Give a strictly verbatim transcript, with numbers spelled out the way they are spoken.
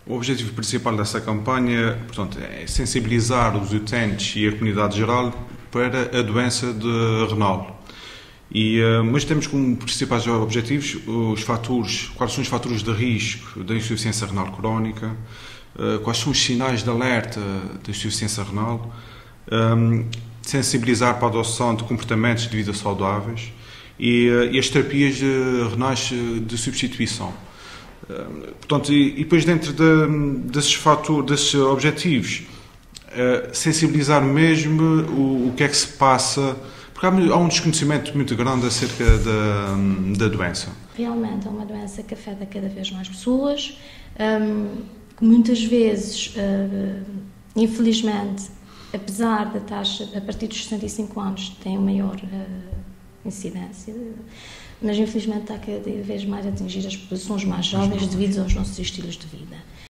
O objetivo principal dessa campanha, portanto, é sensibilizar os utentes e a comunidade geral para a doença de renal. E, mas temos como principais objetivos os fatores, quais são os fatores de risco da insuficiência renal crónica, quais são os sinais de alerta da insuficiência renal, sensibilizar para a adoção de comportamentos de vida saudáveis e, e as terapias renais de substituição. Portanto, e, e depois dentro de, desses fatores, desses objetivos, sensibilizar mesmo o, o que é que se passa, porque há, há um desconhecimento muito grande acerca da, da doença. Realmente é uma doença que afeta cada vez mais pessoas, um, que muitas vezes, uh, infelizmente, apesar da taxa, a partir dos sessenta e cinco anos, tem maior uh, incidência, mas infelizmente está cada vez mais a atingir as populações mais jovens devido aos nossos estilos de vida.